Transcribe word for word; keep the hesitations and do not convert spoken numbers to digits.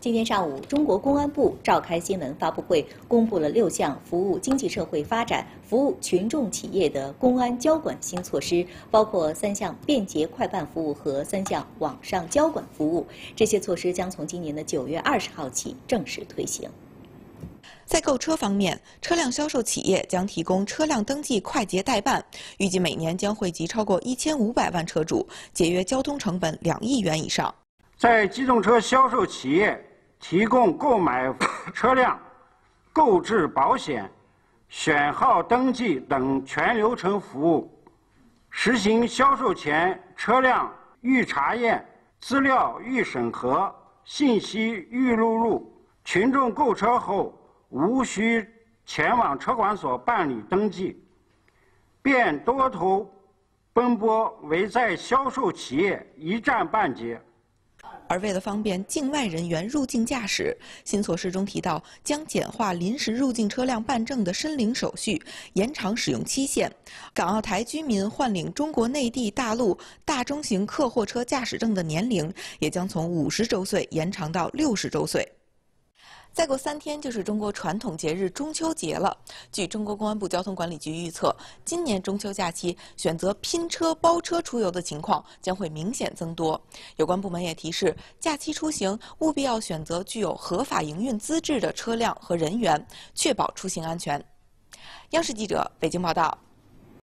今天上午，中国公安部召开新闻发布会，公布了六项服务经济社会发展、服务群众企业的公安交管新措施，包括三项便捷快办服务和三项网上交管服务。这些措施将从今年的九月二十号起正式推行。 在购车方面，车辆销售企业将提供车辆登记快捷代办，预计每年将惠及超过一千五百万车主，节约交通成本两亿元以上。 在机动车销售企业提供购买车辆、购置保险、选号登记等全流程服务，实行销售前车辆预查验、资料预审核、信息预录入，群众购车后 无需前往车管所办理登记，便多头奔波为在销售企业一站办结。 而为了方便境外人员入境驾驶，新措施中提到将简化临时入境车辆办证的申领手续，延长使用期限。港澳台居民换领中国内地大陆大中型客货车驾驶证的年龄也将从五十周岁延长到六十周岁。 再过三天就是中国传统节日中秋节了。据中国公安部交通管理局预测，今年中秋假期选择拼车、包车出游的情况将会明显增多。有关部门也提示，假期出行务必要选择具有合法营运资质的车辆和人员，确保出行安全。央视记者北京报道。